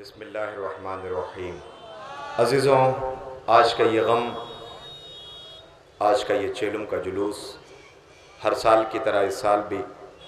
बिस्मिल्लाहिर्रहमानिर्रहीम। अज़ीज़ों, आज का ये गम, आज का ये चेलुम का जुलूस हर साल की तरह इस साल भी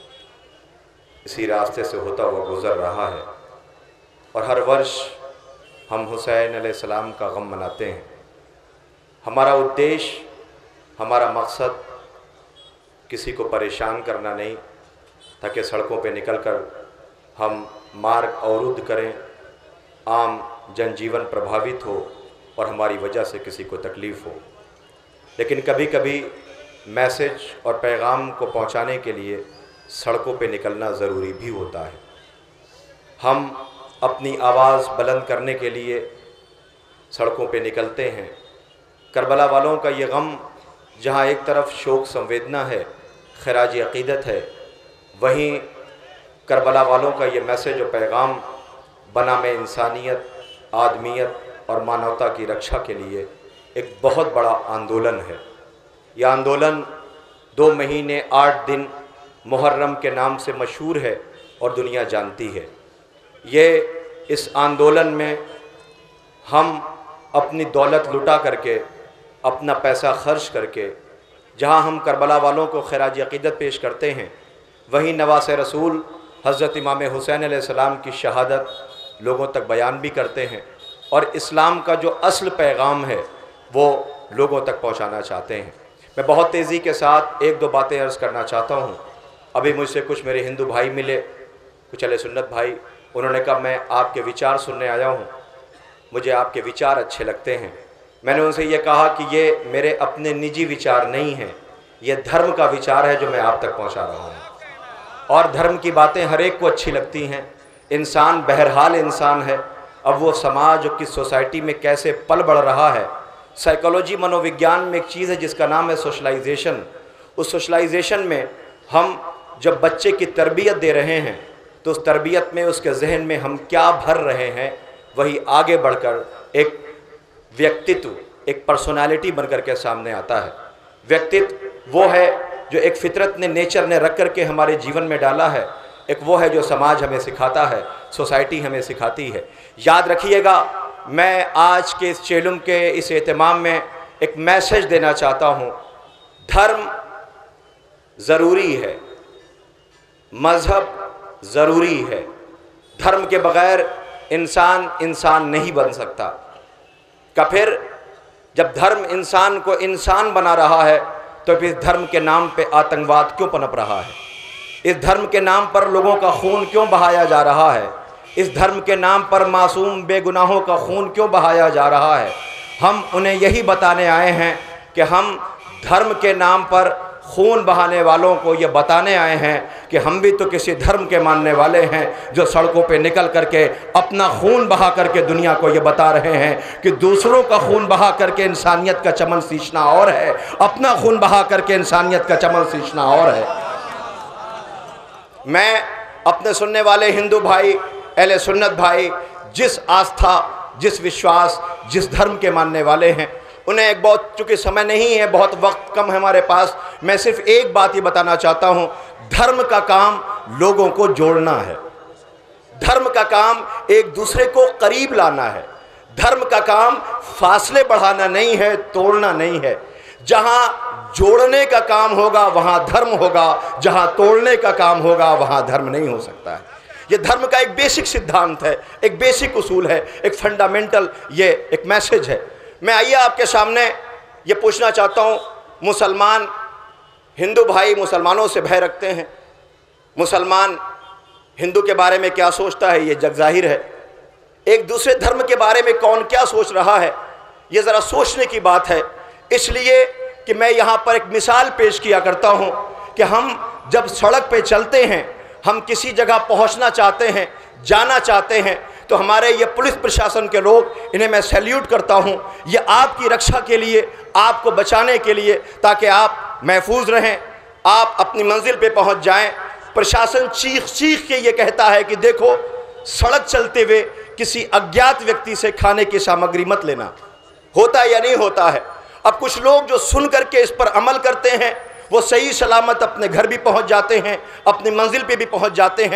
इसी रास्ते से होता हुआ गुज़र रहा है और हर वर्ष हम हुसैन अलैहिस्सलाम का गम मनाते हैं। हमारा उद्देश्य, हमारा मकसद किसी को परेशान करना नहीं, ताकि सड़कों पे निकलकर हम मार्ग अवरुद्ध करें, आम जनजीवन प्रभावित हो और हमारी वजह से किसी को तकलीफ़ हो। लेकिन कभी कभी मैसेज और पैगाम को पहुंचाने के लिए सड़कों पे निकलना ज़रूरी भी होता है। हम अपनी आवाज़ बुलंद करने के लिए सड़कों पे निकलते हैं। करबला वालों का ये गम, जहाँ एक तरफ शोक संवेदना है, खराज अक़ीदत है, वहीं करबला वालों का ये मैसेज और पैगाम बनाम इंसानियत, आदमियत और मानवता की रक्षा के लिए एक बहुत बड़ा आंदोलन है। यह आंदोलन 2 महीने 8 दिन मुहर्रम के नाम से मशहूर है और दुनिया जानती है। इस आंदोलन में हम अपनी दौलत लुटा करके, अपना पैसा खर्च करके, जहां हम करबला वालों को खराज अक़ीदत पेश करते हैं, वहीं नवासे रसूल हज़रत इमाम हुसैन अलैहिस्सलाम की शहादत लोगों तक बयान भी करते हैं और इस्लाम का जो असल पैगाम है वो लोगों तक पहुंचाना चाहते हैं। मैं बहुत तेज़ी के साथ 1-2 बातें अर्ज़ करना चाहता हूं। अभी मुझसे कुछ मेरे हिंदू भाई मिले, कुछ अहले सुन्नत भाई। उन्होंने कहा मैं आपके विचार सुनने आया हूं, मुझे आपके विचार अच्छे लगते हैं। मैंने उनसे ये कहा कि ये मेरे अपने निजी विचार नहीं हैं, ये धर्म का विचार है जो मैं आप तक पहुँचा रहा हूँ। और धर्म की बातें हर एक को अच्छी लगती हैं। इंसान बहरहाल इंसान है। अब वो समाज और किस सोसाइटी में कैसे पल बढ़ रहा है, साइकोलॉजी मनोविज्ञान में एक चीज़ है जिसका नाम है सोशलाइजेशन। उस सोशलाइजेशन में हम जब बच्चे की तरबियत दे रहे हैं तो उस तरबियत में उसके जहन में हम क्या भर रहे हैं, वही आगे बढ़कर एक व्यक्तित्व, एक पर्सनालिटी बनकर के सामने आता है। व्यक्तित्व वो है जो एक फितरत ने, नेचर ने रख कर के हमारे जीवन में डाला है। एक वो है जो समाज हमें सिखाता है, सोसाइटी हमें सिखाती है। याद रखिएगा, मैं आज के इस चेलुम के इस एहतमाम में एक मैसेज देना चाहता हूँ। धर्म ज़रूरी है, मज़हब ज़रूरी है। धर्म के बग़ैर इंसान नहीं बन सकता। का फिर जब धर्म इंसान को इंसान बना रहा है तो फिर धर्म के नाम पे आतंकवाद क्यों पनप रहा है? इस धर्म के नाम पर लोगों का खून क्यों बहाया जा रहा है? इस धर्म के नाम पर मासूम बेगुनाहों का खून क्यों बहाया जा रहा है? हम उन्हें यही बताने आए हैं कि हम धर्म के नाम पर खून बहाने वालों को ये बताने आए हैं कि हम भी तो किसी धर्म के मानने वाले हैं, जो सड़कों पे निकल करके अपना खून बहा करके दुनिया को ये बता रहे हैं कि दूसरों का खून बहा करके इंसानियत का चमन सींचना और है, अपना खून बहा करके इंसानियत का चमन सींचना और है। मैं अपने सुनने वाले हिंदू भाई, अहले सुन्नत भाई, जिस आस्था, जिस विश्वास, जिस धर्म के मानने वाले हैं, उन्हें एक बहुत, चूँकि समय नहीं है, बहुत वक्त कम है हमारे पास, मैं सिर्फ एक बात ही बताना चाहता हूँ। धर्म का काम लोगों को जोड़ना है। धर्म का काम एक दूसरे को करीब लाना है। धर्म का काम फासले बढ़ाना नहीं है, तोड़ना नहीं है। जहाँ जोड़ने का काम होगा वहाँ धर्म होगा, जहाँ तोड़ने का काम होगा वहाँ धर्म नहीं हो सकता है। ये धर्म का एक बेसिक सिद्धांत है, एक बेसिक उसूल है, एक फंडामेंटल ये एक मैसेज है। मैं आइए आपके सामने ये पूछना चाहता हूँ, मुसलमान, हिंदू भाई मुसलमानों से भय रखते हैं। मुसलमान हिंदू के बारे में क्या सोचता है ये जग जाहिर है। एक दूसरे धर्म के बारे में कौन क्या सोच रहा है, ये ज़रा सोचने की बात है। इसलिए कि मैं यहाँ पर एक मिसाल पेश किया करता हूँ कि हम जब सड़क पे चलते हैं, हम किसी जगह पहुँचना चाहते हैं, जाना चाहते हैं, तो हमारे ये पुलिस प्रशासन के लोग, इन्हें मैं सैल्यूट करता हूँ। ये आपकी रक्षा के लिए, आपको बचाने के लिए, ताकि आप महफूज रहें, आप अपनी मंजिल पे पहुँच जाएं। प्रशासन चीख चीख के ये कहता है कि देखो, सड़क चलते हुए किसी अज्ञात व्यक्ति से खाने की सामग्री मत लेना। होता है या नहीं होता है? अब कुछ लोग जो सुन करके इस पर अमल करते हैं, वो सही सलामत अपने घर भी पहुंच जाते हैं, अपनी मंजिल पे भी पहुंच जाते हैं।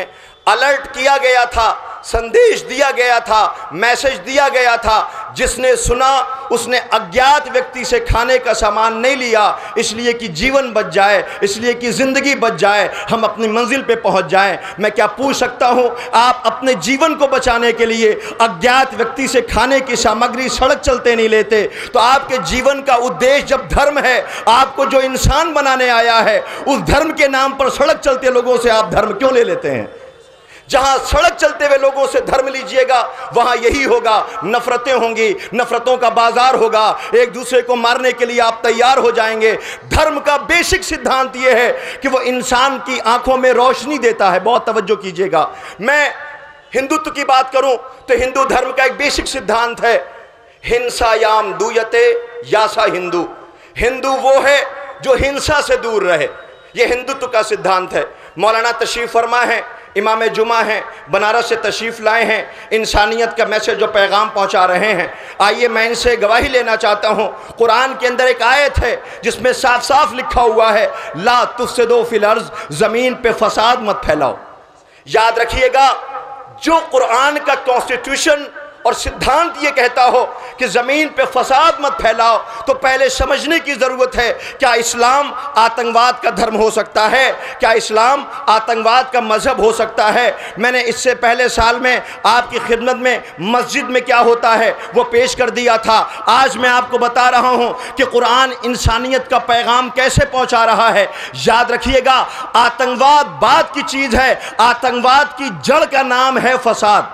अलर्ट किया गया था, संदेश दिया गया था, मैसेज दिया गया था। जिसने सुना उसने अज्ञात व्यक्ति से खाने का सामान नहीं लिया, इसलिए कि जीवन बच जाए, इसलिए कि ज़िंदगी बच जाए, हम अपनी मंजिल पे पहुंच जाएं। मैं क्या पूछ सकता हूं, आप अपने जीवन को बचाने के लिए अज्ञात व्यक्ति से खाने की सामग्री सड़क चलते नहीं लेते, तो आपके जीवन का उद्देश्य जब धर्म है, आपको जो इंसान बनाने आया है, उस धर्म के नाम पर सड़क चलते लोगों से आप धर्म क्यों ले लेते हैं? जहां सड़क चलते हुए लोगों से धर्म लीजिएगा वहां यही होगा, नफरतें होंगी, नफरतों का बाजार होगा, एक दूसरे को मारने के लिए आप तैयार हो जाएंगे। धर्म का बेसिक सिद्धांत यह है कि वो इंसान की आंखों में रोशनी देता है। बहुत तवज्जो कीजिएगा, मैं हिंदुत्व की बात करूं तो हिंदू धर्म का एक बेसिक सिद्धांत है, हिंसायाम दूयते यासा हिंदू। हिंदू वो है जो हिंसा से दूर रहे, यह हिंदुत्व का सिद्धांत है। मौलाना तशरीफ फरमा है, इमाम जुमा हैं, बनारस से तशरीफ़ लाए हैं, इंसानियत का मैसेज जो पैगाम पहुंचा रहे हैं। आइए मैं इनसे गवाही लेना चाहता हूं। कुरान के अंदर एक आयत है जिसमें साफ साफ लिखा हुआ है, ला तुफ़सिदू फ़िल अर्ज़, ज़मीन पे फसाद मत फैलाओ। याद रखिएगा, जो कुरान का कॉन्स्टिट्यूशन और सिद्धांत ये कहता हो कि ज़मीन पे फसाद मत फैलाओ, तो पहले समझने की ज़रूरत है, क्या इस्लाम आतंकवाद का धर्म हो सकता है? क्या इस्लाम आतंकवाद का मज़हब हो सकता है? मैंने इससे पहले साल में आपकी खिदमत में मस्जिद में क्या होता है वो पेश कर दिया था। आज मैं आपको बता रहा हूँ कि कुरान इंसानियत का पैगाम कैसे पहुँचा रहा है। याद रखिएगा, आतंकवाद बात की चीज़ है, आतंकवाद की जड़ का नाम है फसाद।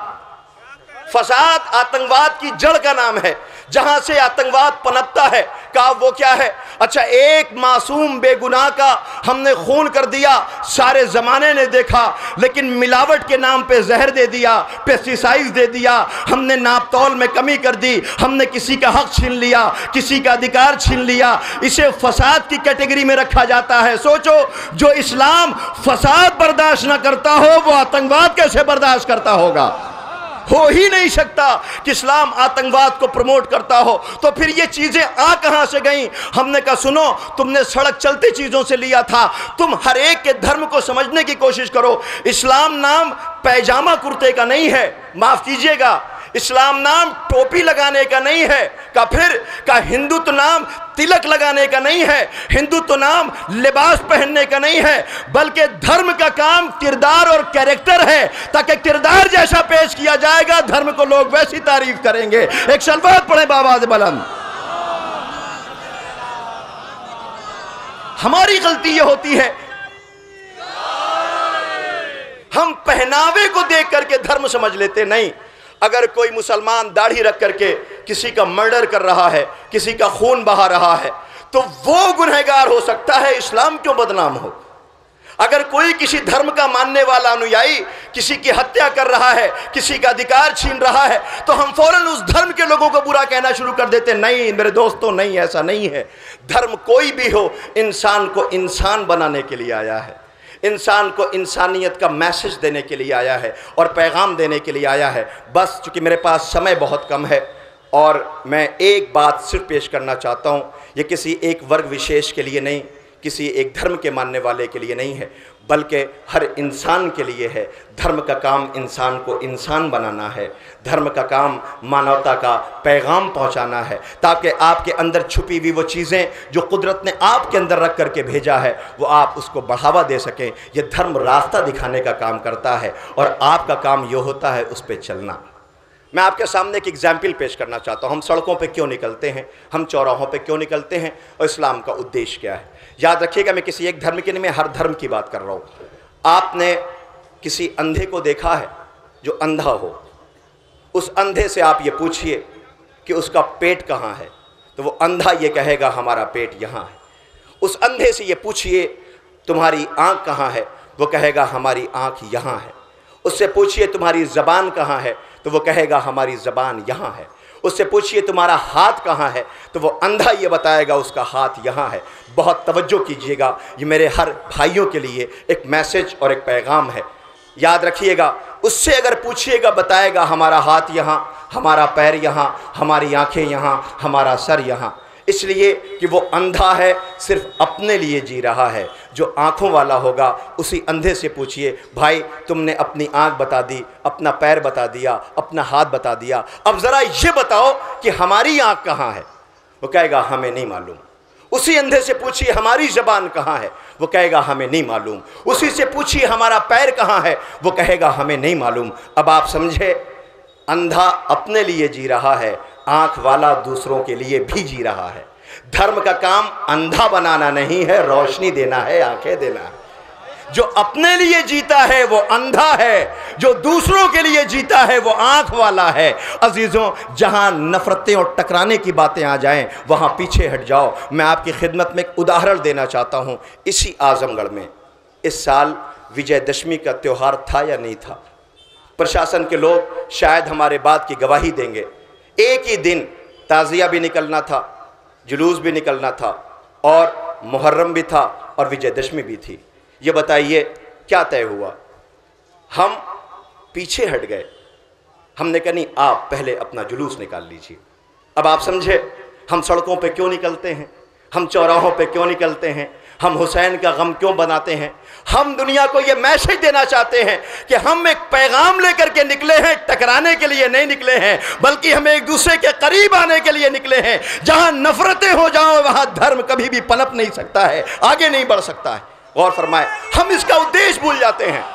फसाद आतंकवाद की जड़ का नाम है। जहां से आतंकवाद पनपता है, का वो क्या है? अच्छा, एक मासूम बेगुनाह का हमने खून कर दिया, सारे जमाने ने देखा, लेकिन मिलावट के नाम पे जहर दे दिया, पेस्टिसाइड्स दे दिया, हमने नापतौल में कमी कर दी, हमने किसी का हक छीन लिया, किसी का अधिकार छीन लिया, इसे फसाद की कैटेगरी में रखा जाता है। सोचो, जो इस्लाम फसाद बर्दाश्त न करता हो वो आतंकवाद कैसे बर्दाश्त करता होगा? हो ही नहीं सकता कि इस्लाम आतंकवाद को प्रमोट करता हो। तो फिर ये चीज़ें आ कहाँ से गईं? हमने कहा सुनो, तुमने सड़क चलती चीज़ों से लिया था, तुम हर एक के धर्म को समझने की कोशिश करो। इस्लाम नाम पैजामा कुर्ते का नहीं है, माफ़ कीजिएगा, इस्लाम नाम टोपी लगाने का नहीं है। का फिर का हिंदुत्व नाम तिलक लगाने का नहीं है, हिंदुत्व नाम लिबास पहनने का नहीं है, बल्कि धर्म का काम किरदार और कैरेक्टर है, ताकि किरदार जैसा पेश किया जाएगा धर्म को लोग वैसी तारीफ करेंगे। एक सलवात पढ़े बावाज़ बुलंद। हमारी गलती यह होती है, हम पहनावे को देख करके धर्म समझ लेते नहीं। अगर कोई मुसलमान दाढ़ी रख करके किसी का मर्डर कर रहा है, किसी का खून बहा रहा है, तो वो गुनहगार हो सकता है, इस्लाम क्यों बदनाम हो? अगर कोई किसी धर्म का मानने वाला अनुयायी किसी की हत्या कर रहा है, किसी का अधिकार छीन रहा है, तो हम फौरन उस धर्म के लोगों को बुरा कहना शुरू कर देते। नहीं मेरे दोस्तों, नहीं, ऐसा नहीं है। धर्म कोई भी हो, इंसान को इंसान बनाने के लिए आया है, इंसान को इंसानियत का मैसेज देने के लिए आया है और पैगाम देने के लिए आया है। बस चूँकि मेरे पास समय बहुत कम है और मैं एक बात सिर्फ पेश करना चाहता हूँ, ये किसी एक वर्ग विशेष के लिए नहीं, किसी एक धर्म के मानने वाले के लिए नहीं है, बल्कि हर इंसान के लिए है। धर्म का काम इंसान को इंसान बनाना है, धर्म का काम मानवता का पैगाम पहुंचाना है, ताकि आपके अंदर छुपी हुई वो चीज़ें जो कुदरत ने आपके अंदर रख करके भेजा है वो आप उसको बढ़ावा दे सकें। ये धर्म रास्ता दिखाने का काम करता है और आपका काम ये होता है उस पर चलना। मैं आपके सामने एक एग्जाम्पल पेश करना चाहता हूँ। हम सड़कों पे क्यों निकलते हैं, हम चौराहों पे क्यों निकलते हैं और इस्लाम का उद्देश्य क्या है? याद रखिएगा, मैं किसी एक धर्म के नहीं, मैं हर धर्म की बात कर रहा हूँ। आपने किसी अंधे को देखा है जो अंधा हो, उस अंधे से आप ये पूछिए कि उसका पेट कहाँ है, तो वो अंधा ये कहेगा हमारा पेट यहाँ है। उस अंधे से ये पूछिए तुम्हारी आँख कहाँ है, वो कहेगा हमारी आँख यहाँ है। उससे पूछिए तुम्हारी ज़बान कहाँ है, तो वो कहेगा हमारी ज़बान यहाँ है। उससे पूछिए तुम्हारा हाथ कहाँ है, तो वो अंधा ये बताएगा उसका हाथ यहाँ है। बहुत तवज्जो कीजिएगा, ये मेरे हर भाइयों के लिए एक मैसेज और एक पैगाम है। याद रखिएगा, उससे अगर पूछिएगा बताएगा हमारा हाथ यहाँ, हमारा पैर यहाँ, हमारी आंखें यहाँ, हमारा सर यहाँ। इसलिए कि वो अंधा है, सिर्फ अपने लिए जी रहा है। जो आँखों वाला होगा उसी अंधे से पूछिए, भाई तुमने अपनी आँख बता दी, अपना पैर बता दिया, अपना हाथ बता दिया, अब ज़रा ये बताओ कि हमारी आँख कहाँ है? वो कहेगा हमें नहीं मालूम। उसी अंधे से पूछिए हमारी ज़बान कहाँ है? वो कहेगा हमें नहीं मालूम। उसी से पूछिए हमारा पैर कहाँ है? वो कहेगा हमें नहीं मालूम। अब आप समझे, अंधा अपने लिए जी रहा है, आँख वाला दूसरों के लिए भी जी रहा है। धर्म का काम अंधा बनाना नहीं है, रोशनी देना है, आंखें देना है। जो अपने लिए जीता है वो अंधा है, जो दूसरों के लिए जीता है वो आंख वाला है। अजीज़ों, जहां नफरतें और टकराने की बातें आ जाएं वहां पीछे हट जाओ। मैं आपकी खिदमत में एक उदाहरण देना चाहता हूं। इसी आजमगढ़ में इस साल विजयदशमी का त्यौहार था या नहीं था? प्रशासन के लोग शायद हमारे बात की गवाही देंगे। एक ही दिन ताज़िया भी निकलना था, जुलूस भी निकलना था, और मुहर्रम भी था और विजयदशमी भी थी। ये बताइए क्या तय हुआ? हम पीछे हट गए। हमने कहा नहीं, आप पहले अपना जुलूस निकाल लीजिए। अब आप समझे हम सड़कों पे क्यों निकलते हैं, हम चौराहों पे क्यों निकलते हैं, हम हुसैन का गम क्यों बनाते हैं? हम दुनिया को ये मैसेज देना चाहते हैं कि हम एक पैगाम लेकर के निकले हैं, टकराने के लिए नहीं निकले हैं, बल्कि हम एक दूसरे के करीब आने के लिए निकले हैं। जहां नफरतें हो जाओ वहां धर्म कभी भी पनप नहीं सकता है, आगे नहीं बढ़ सकता है। गौर फरमाए, हम इसका उद्देश्य भूल जाते हैं।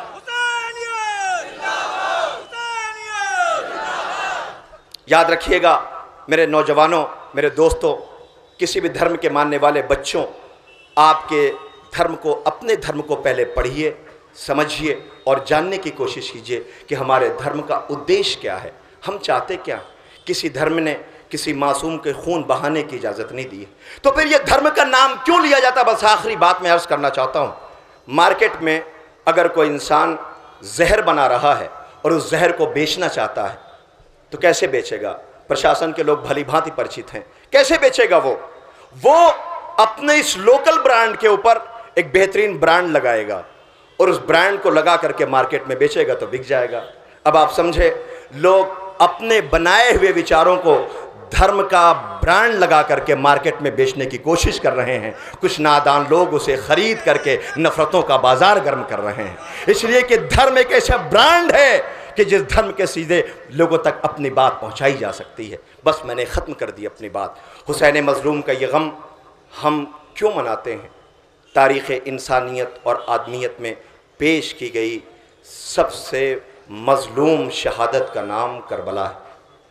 याद रखिएगा मेरे नौजवानों, मेरे दोस्तों, किसी भी धर्म के मानने वाले बच्चों, आपके धर्म को, अपने धर्म को पहले पढ़िए, समझिए और जानने की कोशिश कीजिए कि हमारे धर्म का उद्देश्य क्या है, हम चाहते क्या। किसी धर्म ने किसी मासूम के खून बहाने की इजाज़त नहीं दी है, तो फिर ये धर्म का नाम क्यों लिया जाता? बस आखिरी बात मैं अर्ज़ करना चाहता हूँ। मार्केट में अगर कोई इंसान जहर बना रहा है और उस जहर को बेचना चाहता है तो कैसे बेचेगा? प्रशासन के लोग भली भांति परिचित हैं। कैसे बेचेगा वो अपने इस लोकल ब्रांड के ऊपर एक बेहतरीन ब्रांड लगाएगा और उस ब्रांड को लगा करके मार्केट में बेचेगा तो बिक जाएगा। अब आप समझे, लोग अपने बनाए हुए विचारों को धर्म का ब्रांड लगा करके मार्केट में बेचने की कोशिश कर रहे हैं। कुछ नादान लोग उसे खरीद करके नफरतों का बाजार गर्म कर रहे हैं, इसलिए कि धर्म एक ऐसा ब्रांड है कि जिस धर्म के सीधे लोगों तक अपनी बात पहुंचाई जा सकती है। बस मैंने ख़त्म कर दी अपनी बात। हुसैन मज़लूम का ये गम हम क्यों मनाते हैं? तारीख़ इंसानियत और आदमियत में पेश की गई सबसे मज़लूम शहादत का नाम करबला है।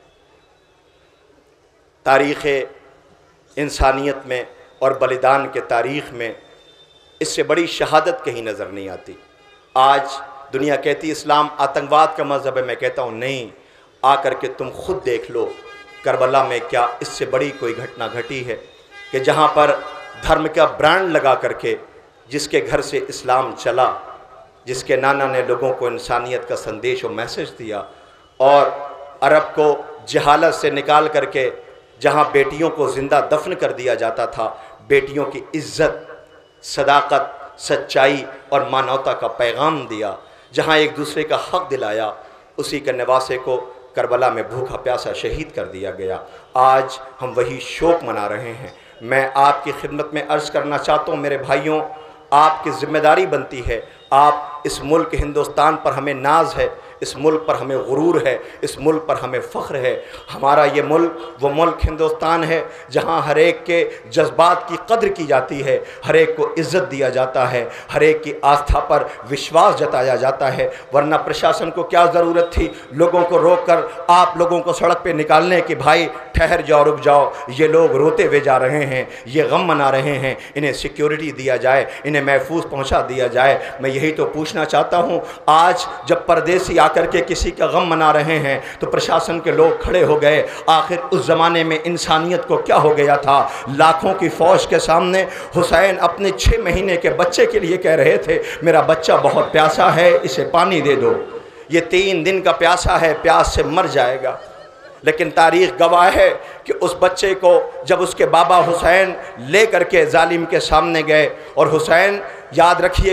तारीख़ इंसानियत में और बलिदान के तारीख़ में इससे बड़ी शहादत कहीं नज़र नहीं आती। आज दुनिया कहती इस्लाम आतंकवाद का मज़हब है, मैं कहता हूँ नहीं, आकर के तुम खुद देख लो करबला में क्या इससे बड़ी कोई घटना घटी है कि जहाँ पर धर्म का ब्रांड लगा करके, जिसके घर से इस्लाम चला, जिसके नाना ने लोगों को इंसानियत का संदेश और मैसेज दिया, और अरब को जहालत से निकाल करके जहाँ बेटियों को ज़िंदा दफन कर दिया जाता था, बेटियों की इज़्ज़त, सदाकत, सच्चाई और मानवता का पैगाम दिया, जहाँ एक दूसरे का हक़ दिलाया, उसी के नवासे को करबला में भूखा प्यासा शहीद कर दिया गया। आज हम वही शोक मना रहे हैं। मैं आपकी खिदमत में अर्ज़ करना चाहता हूँ मेरे भाइयों, आपकी ज़िम्मेदारी बनती है। आप इस मुल्क हिंदुस्तान पर हमें नाज है, इस मुल्क पर हमें गुरूर है, इस मुल्क पर हमें फ़ख्र है। हमारा ये मुल्क वो मुल्क हिंदुस्तान है जहाँ हर एक के जज्बात की कद्र की जाती है, हर एक को इज़्ज़त दिया जाता है, हर एक की आस्था पर विश्वास जताया जाता है। वरना प्रशासन को क्या ज़रूरत थी लोगों को रोक कर आप लोगों को सड़क पर निकालने की? भाई ठहर जाओ, रुक जाओ, ये लोग रोते हुए जा रहे हैं, ये गम मना रहे हैं, इन्हें सिक्योरिटी दिया जाए, इन्हें महफूज पहुँचा दिया जाए। मैं यही तो पूछना चाहता हूँ। आज जब परदेसी आकर के किसी का गम मना रहे हैं तो प्रशासन के लोग खड़े हो गए। आखिर उस ज़माने में इंसानियत को क्या हो गया था? लाखों की फ़ौज के सामने हुसैन अपने 6 महीने के बच्चे के लिए कह रहे थे, मेरा बच्चा बहुत प्यासा है, इसे पानी दे दो। ये 3 दिन का प्यासा है, प्यास से मर जाएगा। लेकिन तारीख़ गवाह है कि उस बच्चे को जब उसके बाबा हुसैन ले करके जालिम के सामने गए, और हुसैन, याद रखिएगा,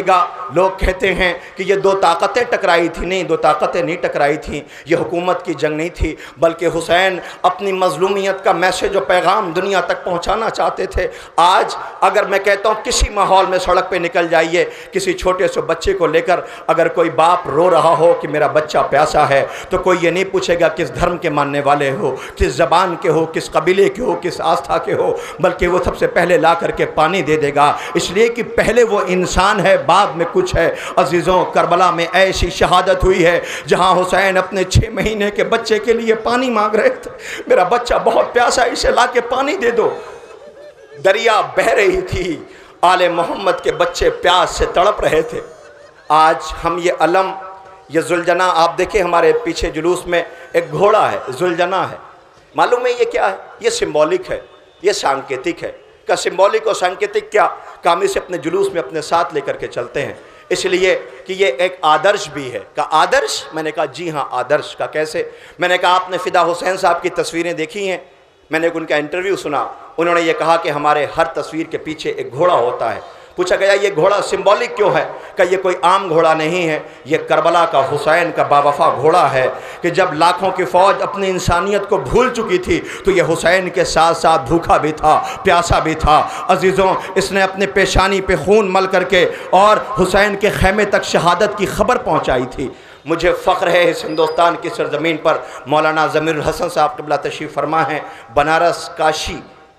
लोग कहते हैं कि ये दो ताकतें टकराई थी, नहीं, दो ताकतें नहीं टकराई थी, ये हुकूमत की जंग नहीं थी, बल्कि हुसैन अपनी मजलूमियत का मैसेज और पैगाम दुनिया तक पहुंचाना चाहते थे। आज अगर मैं कहता हूँ किसी माहौल में सड़क पे निकल जाइए, किसी छोटे से बच्चे को लेकर अगर कोई बाप रो रहा हो कि मेरा बच्चा प्यासा है, तो कोई ये नहीं पूछेगा किस धर्म के मानने वाले हो, किस ज़बान के हो, किस कबीले के हो, किस आस्था के हो, बल्कि वो सबसे पहले ला करके पानी दे देगा, इसलिए कि पहले वो इंसान है, बाद में कुछ है। अजीज़ों, करबला में ऐसी शहादत हुई है जहाँ हुसैन अपने 6 महीने के बच्चे के लिए पानी मांग रहे थे। मेरा बच्चा बहुत प्यासा, इसे ला के पानी दे दो। दरिया बह रही थी, आले मोहम्मद के बच्चे प्यास से तड़प रहे थे। आज हम ये अलम, ये जुलजना, आप देखें हमारे पीछे जुलूस में एक घोड़ा है, जुलजना है। मालूम है ये क्या है? ये सिंबॉलिक है, ये सांकेतिक है। का सिंबॉलिक और सांकेतिक क्या, काम इसे अपने जुलूस में अपने साथ लेकर के चलते हैं, इसलिए कि ये एक आदर्श भी है। का आदर्श? मैंने कहा जी हाँ, आदर्श का कैसे? मैंने कहा आपने फ़िदा हुसैन साहब की तस्वीरें देखी हैं? मैंने उनका इंटरव्यू सुना, उन्होंने ये कहा कि हमारे हर तस्वीर के पीछे एक घोड़ा होता है। पूछा गया ये घोड़ा सिंबॉलिक क्यों है? कि ये कोई आम घोड़ा नहीं है, ये करबला का हुसैन का बावफा घोड़ा है कि जब लाखों की फ़ौज अपनी इंसानियत को भूल चुकी थी तो ये हुसैन के साथ साथ भूखा भी था, प्यासा भी था। अजीज़ों, इसने अपने पेशानी पे खून मल करके और हुसैन के खेमे तक शहादत की खबर पहुँचाई थी। मुझे फ़ख्र है इस हिंदुस्तान की सरज़मीन पर मौलाना ज़मीरुल हसन साहब क़िबला तशरीफ़ फरमा हैं। बनारस काशी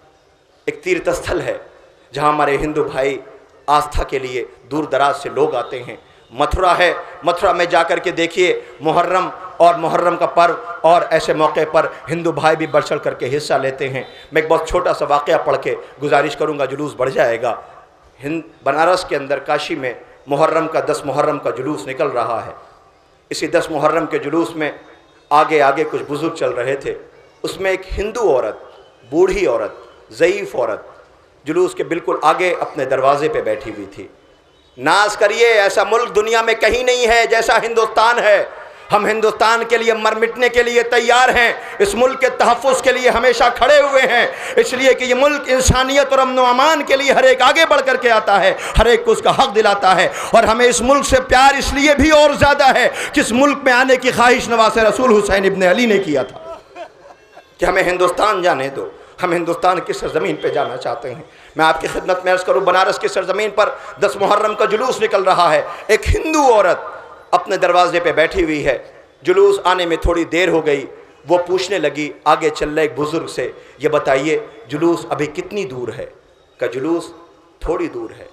एक तीर्थ स्थल है जहाँ हमारे हिंदू भाई आस्था के लिए दूर दराज से लोग आते हैं। मथुरा है, मथुरा में जाकर के देखिए मुहर्रम और मुहर्रम का पर्व, और ऐसे मौके पर हिंदू भाई भी बढ़ चढ़ करके हिस्सा लेते हैं। मैं एक बहुत छोटा सा वाक़या पढ़ के गुजारिश करूँगा, जुलूस बढ़ जाएगा। बनारस के अंदर काशी में मुहर्रम का 10 मुहर्रम का जुलूस निकल रहा है। इसी 10 मुहर्रम के जुलूस में आगे आगे कुछ बुज़ुर्ग चल रहे थे, उसमें एक हिंदू औरत, बूढ़ी औरत, ज़ईफ़ औरत जुलूस के बिल्कुल आगे अपने दरवाजे पे बैठी हुई थी। नाज करिए, ऐसा मुल्क दुनिया में कहीं नहीं है जैसा हिंदुस्तान है। हम हिंदुस्तान के लिए मर मिटने के लिए तैयार हैं, इस मुल्क के तहफ़्फ़ुज़ के लिए हमेशा खड़े हुए हैं, इसलिए कि ये मुल्क इंसानियत और अमन व अमान के लिए हर एक आगे बढ़ कर के आता है, हर एक को उसका हक़ दिलाता है। और हमें इस मुल्क से प्यार इसलिए भी और ज़्यादा है कि इस मुल्क में आने की ख्वाहिश नवासे रसूल हुसैन इब्न अली ने किया था कि हमें हिंदुस्तान जाने दो, हम हिंदुस्तान की सरज़मीन पे जाना चाहते हैं। मैं आपकी खिदमत में अर्ज़ करूँ, बनारस की सरज़मीन पर 10 मुहर्रम का जुलूस निकल रहा है। एक हिंदू औरत अपने दरवाजे पे बैठी हुई है। जुलूस आने में थोड़ी देर हो गई, वो पूछने लगी आगे चल रहे एक बुज़ुर्ग से, ये बताइए जुलूस अभी कितनी दूर है? का जुलूस थोड़ी दूर है।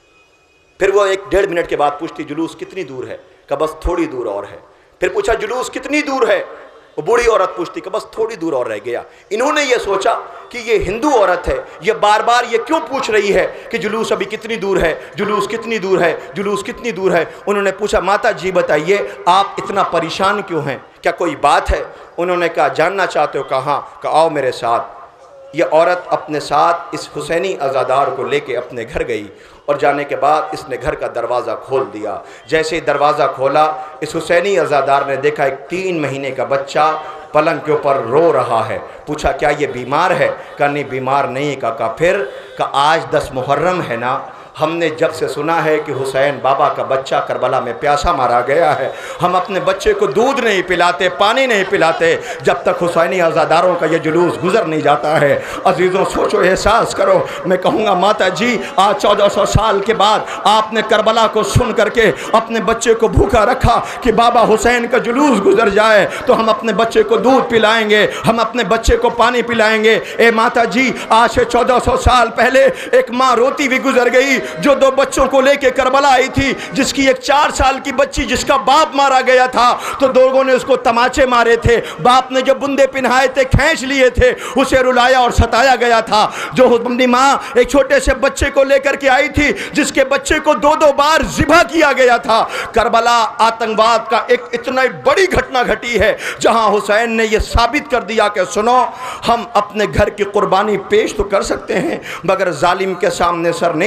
फिर वो 1-1.5 मिनट के बाद पूछती जुलूस कितनी दूर है? का बस थोड़ी दूर और है। फिर पूछा जुलूस कितनी दूर है? वो बूढ़ी औरत पूछती कि बस थोड़ी दूर और रह गया। इन्होंने ये सोचा कि ये हिंदू औरत है, ये बार बार ये क्यों पूछ रही है कि जुलूस अभी कितनी दूर है, जुलूस कितनी दूर है, जुलूस कितनी दूर है। उन्होंने पूछा माता जी बताइए आप इतना परेशान क्यों हैं, क्या कोई बात है? उन्होंने कहा जानना चाहते हो? कहाँ? कहा आओ मेरे साथ। ये औरत अपने साथ इस हुसैनी अज़ादार को लेके अपने घर गई और जाने के बाद इसने घर का दरवाज़ा खोल दिया। जैसे ही दरवाज़ा खोला, इस हुसैनी अज़ादार ने देखा एक 3 महीने का बच्चा पलंग के ऊपर रो रहा है। पूछा क्या ये बीमार है? कहा नहीं बीमार नहीं। कहा फिर? कहा आज 10 मुहर्रम है ना, हमने जब से सुना है कि हुसैन बाबा का बच्चा करबला में प्यासा मारा गया है, हम अपने बच्चे को दूध नहीं पिलाते, पानी नहीं पिलाते जब तक हुसैनी अज़ादारों का ये जुलूस गुजर नहीं जाता है। अजीज़ों सोचो, एहसास करो। मैं कहूँगा माता जी आज 1400 साल के बाद आपने करबला को सुन करके अपने बच्चे को भूखा रखा कि बाबा हुसैन का जुलूस गुजर जाए तो हम अपने बच्चे को दूध पिलाएंगे, हम अपने बच्चे को पानी पिलाएंगे। ए माता जी आज से 1400 साल पहले एक माँ रोती भी गुजर गई जो 2 बच्चों को लेके करबला आई थी, जिसकी एक 4 साल की बच्ची जिसका बाप मारा गया था तो लोगों ने उसको तमाचे मारे थे, बाप ने जो बुंदे पिन्हाए थे खींच लिए थे, उसे रुलाया और सताया गया था। जो अपनी माँ एक छोटे से बच्चे को लेकर के आई थी जिसके बच्चे को 2-2 बार ज़िबा किया गया था। करबला आतंकवाद का एक इतना बड़ी घटना घटी है जहां हुसैन ने यह साबित कर दिया कि सुनो हम अपने घर की कुर्बानी पेश तो कर सकते हैं मगर जालिम के सामने सर नहीं झुका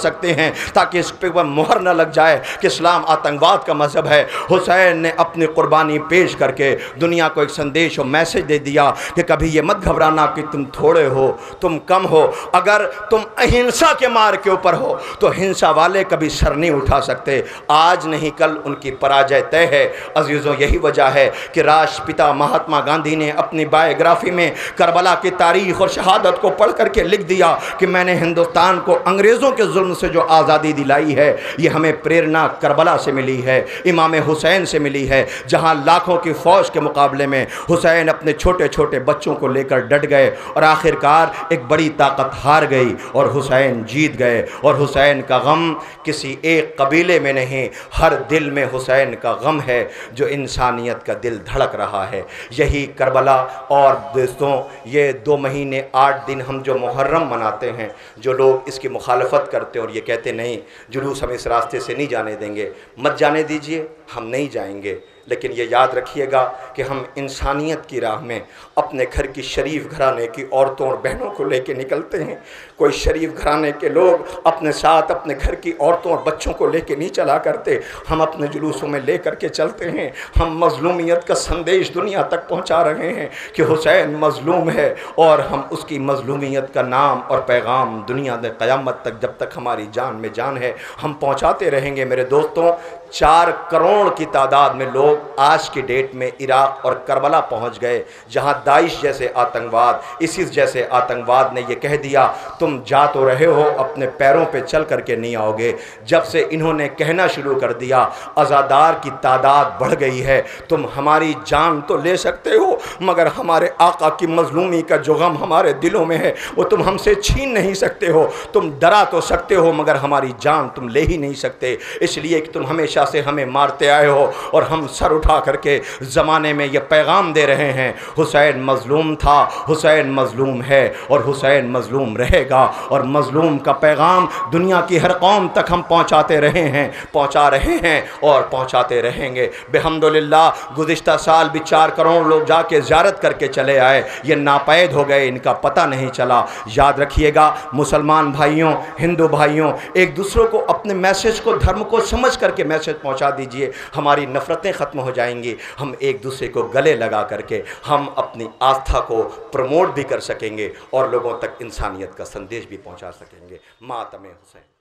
सकते हैं ताकि इस पर मुहर न लग जाए कि इस्लाम आतंकवाद का मज़हब है। हुसैन ने अपनी कुर्बानी पेश करके दुनिया को एक संदेश और मैसेज दे दिया कि कभी ये मत घबराना कि तुम थोड़े हो, तुम कम हो। अगर तुम अहिंसा के मार्ग के ऊपर हो तो हिंसा वाले कभी सर नहीं उठा सकते। आज नहीं कल उनकी पराजय तय है। अजीज़ों, यही वजह है कि राष्ट्रपिता महात्मा गांधी ने अपनी बायोग्राफी में करबला की तारीख और शहादत को पढ़ करके लिख दिया कि मैंने हिंदुस्तान को अंग्रेज़ों के जुल्म से जो आज़ादी दिलाई है, ये हमें प्रेरणा करबला से मिली है, इमाम हुसैन से मिली है, जहाँ लाखों की फ़ौज के मुकाबले में हुसैन अपने छोटे छोटे बच्चों को लेकर डट गए और आखिरकार एक बड़ी ताकत हार गई और हुसैन जीत गए। और हुसैन का गम किसी एक कबीले में नहीं, हर दिल में हुसैन का गम है जो इंसानियत का दिल धड़क रहा है। यही करबला। और दोस्तों, ये 2 महीने 8 दिन हम जो मुहर्रम मनाते हैं, जो लोग इसकी मुखालफत करते हैं और ये कहते नहीं जुलूस हम इस रास्ते से नहीं जाने देंगे, मत जाने दीजिए, हम नहीं जाएंगे। लेकिन ये याद रखिएगा कि हम इंसानियत की राह में अपने घर की शरीफ घराने की औरतों और बहनों को लेके निकलते हैं। कोई शरीफ घराने के लोग अपने साथ अपने घर की औरतों और बच्चों को लेके नहीं चला करते, हम अपने जुलूसों में ले करके चलते हैं। हम मज़लूमियत का संदेश दुनिया तक पहुंचा रहे हैं कि हुसैन मज़लूम है और हम उसकी मज़लूमियत का नाम और पैगाम दुनिया में क़यामत तक, जब तक हमारी जान में जान है, हम पहुंचाते रहेंगे। मेरे दोस्तों, 4 करोड़ की तादाद में लोग आज की डेट में इराक़ और करबला पहुंच गए, जहां दाइश जैसे आतंकवाद, इसिस जैसे आतंकवाद ने यह कह दिया तुम जा तो रहे हो, अपने पैरों पे चल करके नहीं आओगे। जब से इन्होंने कहना शुरू कर दिया अज़ादार की तादाद बढ़ गई है, तुम हमारी जान तो ले सकते हो मगर हमारे आका की मजलूमी का जो गम हमारे दिलों में है वो तुम हमसे छीन नहीं सकते हो। तुम डरा तो सकते हो मगर हमारी जान तुम ले ही नहीं सकते, इसलिए कि तुम हमेशा से हमें मारते आए हो और हम सर उठा करके ज़माने में ये पैगाम दे रहे हैं हुसैन मज़लूम था, हुसैन मज़लूम है और हुसैन मज़लूम रहेगा। और मज़लूम का पैगाम दुनिया की हर कौम तक हम पहुँचाते रहे हैं, पहुँचा रहे हैं और पहुँचाते रहेंगे। बेहम्दुलिल्लाह गुज़िश्ता साल भी 4 करोड़ लोग जाके ज़ियारत करके चले आए, ये नापैद हो गए, इनका पता नहीं चला। याद रखिएगा मुसलमान भाइयों, हिंदू भाइयों, एक दूसरों को अपने मैसेज को, धर्म को समझ करके मैसेज पहुंचा दीजिए, हमारी नफ़रतें ख़त्म हो जाएंगी। हम एक दूसरे को गले लगा करके हम अपनी आस्था को प्रमोट भी कर सकेंगे और लोगों तक इंसानियत का संदेश भी पहुंचा सकेंगे। मातम हुसैन।